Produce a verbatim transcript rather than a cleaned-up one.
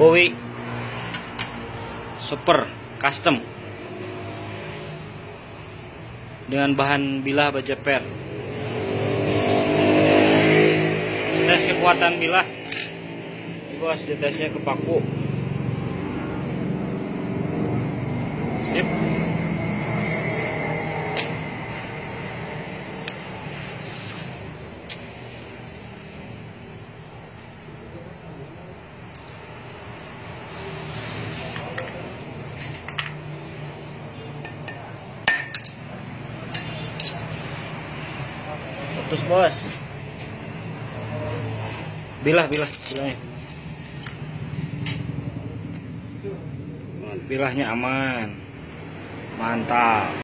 Bowie Super Custom dengan bahan bilah baja per. Tes kekuatan bilah, bos, ditesnya ke paku. Sip. Putus, bos. Bilah, bilah, bilahnya. Bilahnya aman. Mantap.